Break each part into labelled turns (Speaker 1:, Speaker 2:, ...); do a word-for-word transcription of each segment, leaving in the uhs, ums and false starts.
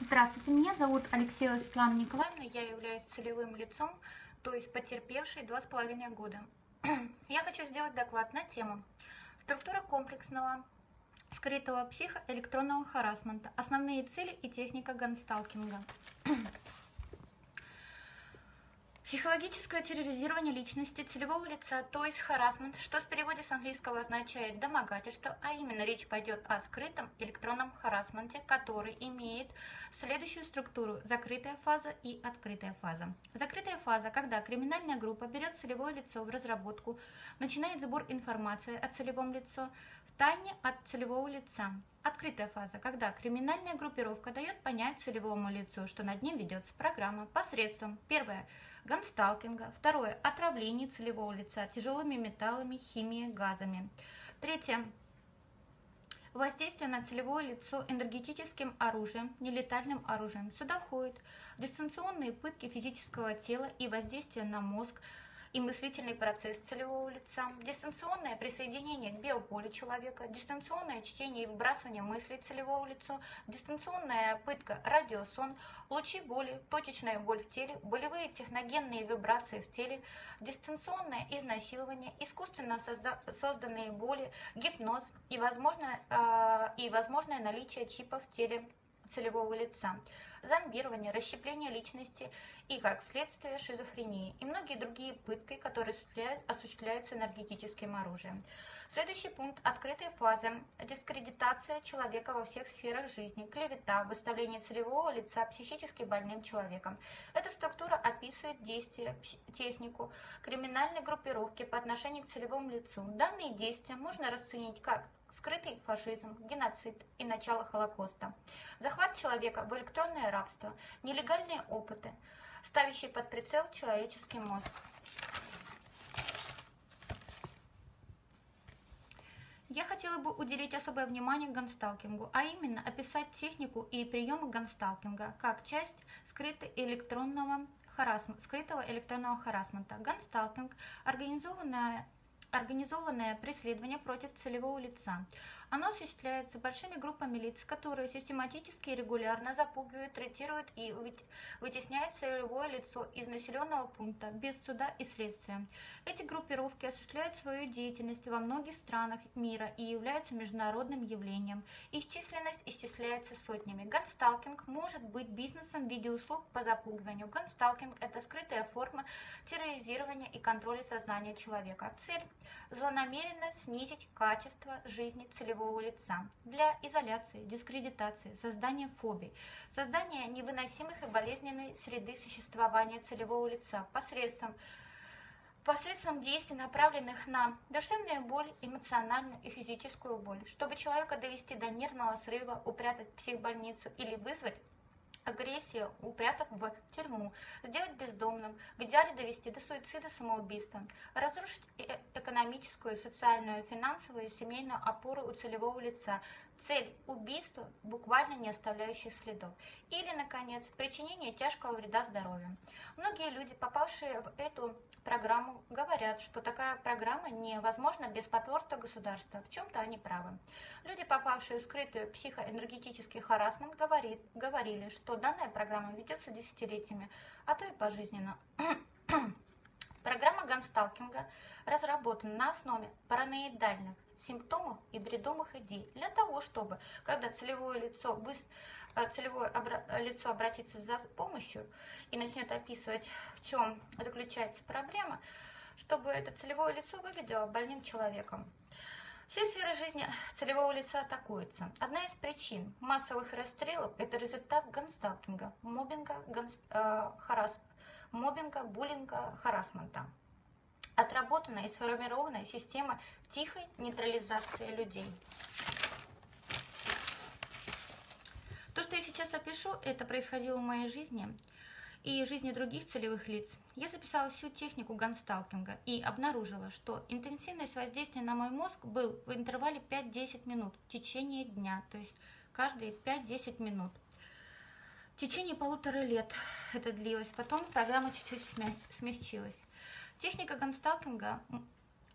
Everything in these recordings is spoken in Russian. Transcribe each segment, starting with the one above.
Speaker 1: Здравствуйте, меня зовут Алексеева Светлана Николаевна, я являюсь целевым лицом, то есть потерпевшей два с половиной года. Я хочу сделать доклад на тему «Структура комплексного скрытого психоэлектронного харассмента. Основные цели и техника гансталкинга». Психологическое терроризирование личности целевого лица, то есть харассмент, что в переводе с английского означает домогательство, а именно речь пойдет о скрытом электронном харассменте, который имеет следующую структуру: закрытая фаза и открытая фаза. Закрытая фаза, когда криминальная группа берет целевое лицо в разработку, начинает сбор информации о целевом лице в тайне от целевого лица. Открытая фаза, когда криминальная группировка дает понять целевому лицу, что над ним ведется программа посредством: первое – гансталкинга, второе – отравление целевого лица тяжелыми металлами, химией, газами, третье – воздействие на целевое лицо энергетическим оружием, нелетальным оружием. Сюда входят дистанционные пытки физического тела и воздействие на мозг и мыслительный процесс целевого лица, дистанционное присоединение к биополю человека, дистанционное чтение и вбрасывание мыслей целевого лица, дистанционная пытка радиосон, лучи боли, точечная боль в теле, болевые техногенные вибрации в теле, дистанционное изнасилование, искусственно созда- созданные боли, гипноз и возможное, э, и возможное наличие чипа в теле целевого лица, зомбирование, расщепление личности и, как следствие, шизофрении и многие другие пытки, которые осуществляются энергетическим оружием. Следующий пункт – открытая фаза, дискредитация человека во всех сферах жизни, клевета, выставление целевого лица психически больным человеком. Эта структура описывает действия, технику криминальной группировки по отношению к целевому лицу. Данные действия можно расценить как скрытый фашизм, геноцид и начало Холокоста, захват человека в электронное рабство, нелегальные опыты, ставящие под прицел человеческий мозг. Я хотела бы уделить особое внимание гансталкингу, а именно описать технику и приемы гансталкинга как часть скрытого электронного харассмента, скрытого электронного харассмента. Гансталкинг – организованная Организованное преследование против целевого лица. Оно осуществляется большими группами лиц, которые систематически и регулярно запугивают, третируют и вытесняют целевое лицо из населенного пункта без суда и следствия. Эти группировки осуществляют свою деятельность во многих странах мира и являются международным явлением. Их численность исчисляется сотнями. Гансталкинг может быть бизнесом в виде услуг по запугиванию. Гансталкинг – это скрытая форма терроризирования и контроля сознания человека. Цель – злонамеренно снизить качество жизни целевого лица для изоляции, дискредитации, создания фобий, создания невыносимых и болезненной среды существования целевого лица посредством посредством действий, направленных на душевную боль, эмоциональную и физическую боль, чтобы человека довести до нервного срыва, упрятать в психбольницу или вызвать агрессию, упрятав в тюрьму, сделать бездомным, в идеале довести до суицида, самоубийства, разрушить экономическую, социальную, финансовую и семейную опору у целевого лица. Цель – убийство, буквально не оставляющих следов. Или, наконец, причинение тяжкого вреда здоровью. Многие люди, попавшие в эту программу, говорят, что такая программа невозможна без потворства государства. В чем-то они правы. Люди, попавшие в скрытый психоэнергетический харассмент, говорит, говорили, что данная программа ведется десятилетиями, а то и пожизненно. Программа гансталкинга разработана на основе параноидальных симптомов и бредовых идей для того, чтобы, когда целевое лицо, вы, целевое обра, лицо обратится за помощью и начнет описывать, в чем заключается проблема, чтобы это целевое лицо выглядело больным человеком. Все сферы жизни целевого лица атакуются. Одна из причин массовых расстрелов – это результат гансталкинга, моббинга, ганст, э, харас, моббинга, буллинга, харассмента. Отработанная и сформированная система тихой нейтрализации людей. То, что я сейчас опишу, это происходило в моей жизни и в жизни других целевых лиц. Я записала всю технику гансталкинга и обнаружила, что интенсивность воздействия на мой мозг был в интервале пять-десять минут в течение дня, то есть каждые пять-десять минут. В течение полутора лет это длилось, потом программа чуть-чуть смягчилась. Техника гансталкинга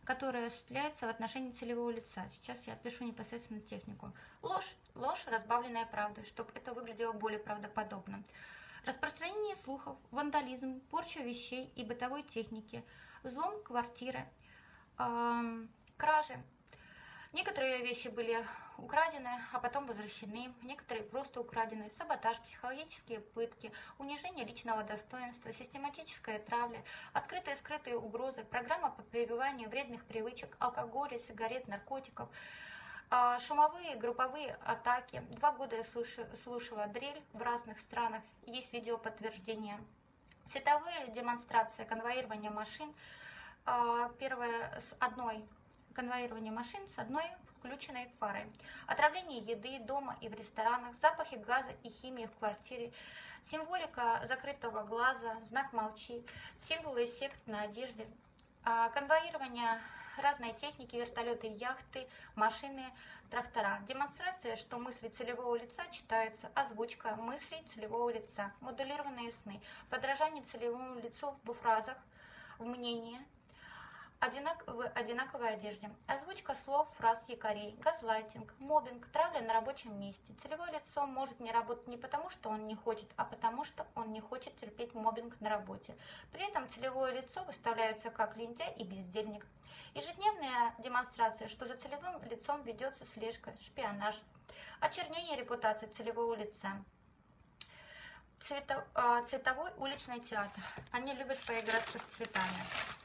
Speaker 1: которая осуществляется в отношении целевого лица. Сейчас я опишу непосредственно технику. Ложь, ложь, разбавленная правдой, чтобы это выглядело более правдоподобно. Распространение слухов, вандализм, порча вещей и бытовой техники, взлом квартиры, эм, кражи. Некоторые вещи были украдены, а потом возвращены, некоторые просто украдены, саботаж, психологические пытки, унижение личного достоинства, систематическая травля, открытые и скрытые угрозы, программа по прививанию вредных привычек, алкоголя, сигарет, наркотиков, шумовые групповые атаки. Два года я слушала дрель в разных странах, есть видео подтверждения. Световые демонстрации, конвоирование машин. Первое с одной конвоирование машин с одной включенной фарой. Отравление еды дома и в ресторанах, запахи газа и химии в квартире, символика закрытого глаза, знак молчи, символы сект на одежде, конвоирование разной техники, вертолеты, яхты, машины, трактора. Демонстрация, что мысли целевого лица читается, озвучка мыслей целевого лица, модулированные сны, подражание целевому лицу в фразах, в мнении, Одинак... в одинаковой одежде. Озвучка слов, фраз, якорей, газлайтинг, моббинг, травля на рабочем месте. Целевое лицо может не работать не потому, что он не хочет, а потому, что он не хочет терпеть моббинг на работе. При этом целевое лицо выставляется как лентяй и бездельник. Ежедневная демонстрация, что за целевым лицом ведется слежка, шпионаж. Очернение репутации целевого лица. Цвето... Цветовой уличный театр. Они любят поиграться с цветами.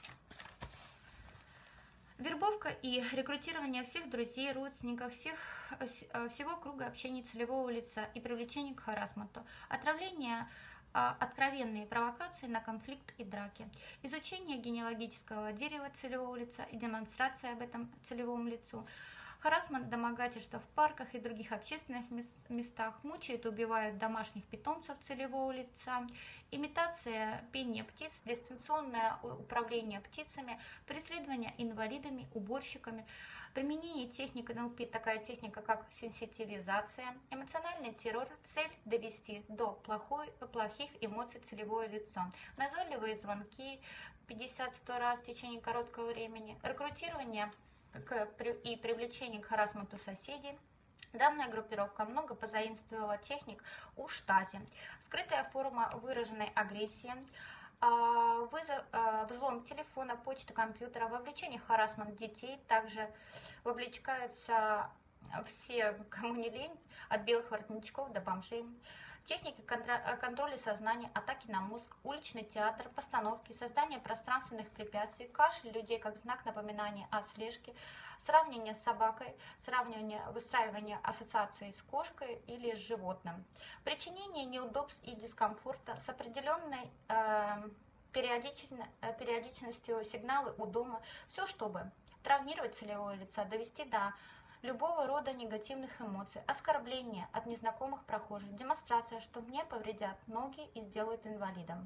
Speaker 1: Вербовка и рекрутирование всех друзей, родственников, всех, всего круга общения целевого лица и привлечение к харассменту. Отравление, откровенные провокации на конфликт и драки. Изучение генеалогического дерева целевого лица и демонстрация об этом целевому лицу. Харассмент, домогательства в парках и других общественных местах, мучают и убивают домашних питомцев целевого лица, имитация пения птиц, дистанционное управление птицами, преследование инвалидами, уборщиками, применение техник эн эл пи, такая техника, как сенситивизация, эмоциональный террор, цель довести до плохой, плохих эмоций целевое лицо, назойливые звонки пятьдесят-сто раз в течение короткого времени, рекрутирование и привлечение к харассменту соседей. Данная группировка много позаимствовала техник у Штази. Скрытая форма выраженной агрессии, вызов, взлом телефона, почты, компьютера, вовлечение в харассмент детей. Также вовлекаются все, кому не лень, от белых воротничков до бомжей. Техники контроля сознания, атаки на мозг, уличный театр, постановки, создание пространственных препятствий, кашель людей как знак напоминания о слежке, сравнение с собакой, сравнивание, выстраивание ассоциации с кошкой или с животным, причинение неудобств и дискомфорта с определенной э, периодичностью, периодичностью сигналы у дома, все чтобы травмировать целевое лица, довести до любого рода негативных эмоций, оскорбления от незнакомых прохожих, демонстрация, что мне повредят ноги и сделают инвалидом.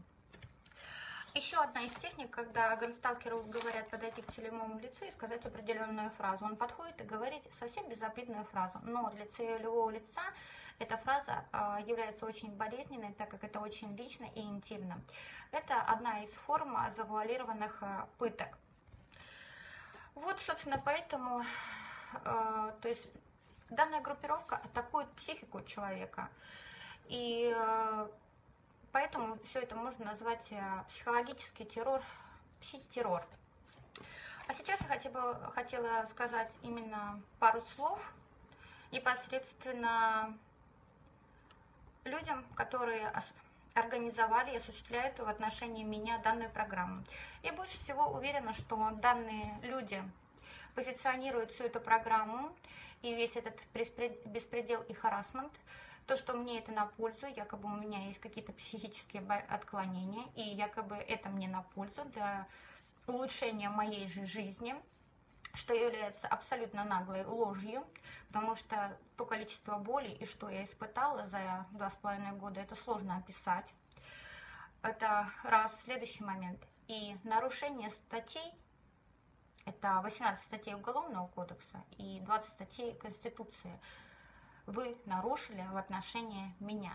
Speaker 1: Еще одна из техник, когда генсталкеру говорят подойти к целевому лицу и сказать определенную фразу. Он подходит и говорит совсем безобидную фразу, но для целевого лица эта фраза является очень болезненной, так как это очень лично и интимно. Это одна из форм завуалированных пыток. Вот, собственно, поэтому... То есть данная группировка атакует психику человека, и поэтому все это можно назвать психологический террор, психотеррор. А сейчас я хотела, хотела сказать именно пару слов непосредственно людям, которые организовали и осуществляют в отношении меня данную программу. Я больше всего уверена, что данные люди позиционирует всю эту программу и весь этот беспредел и харассмент, то, что мне это на пользу, якобы у меня есть какие-то психические отклонения, и якобы это мне на пользу для улучшения моей же жизни, что является абсолютно наглой ложью, потому что то количество боли и что я испытала за два с половиной года, это сложно описать. Это раз. Следующий момент. И нарушение статей, это восемнадцать статей Уголовного кодекса и двадцать статей Конституции, вы нарушили в отношении меня.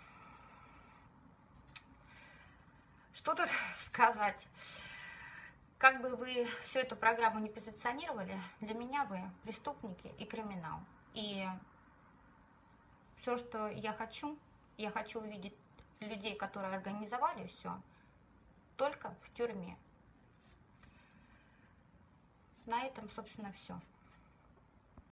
Speaker 1: Что тут сказать? Как бы вы всю эту программу не позиционировали, для меня вы преступники и криминал. И все, что я хочу, я хочу увидеть людей, которые организовали все, только в тюрьме. На этом, собственно, все.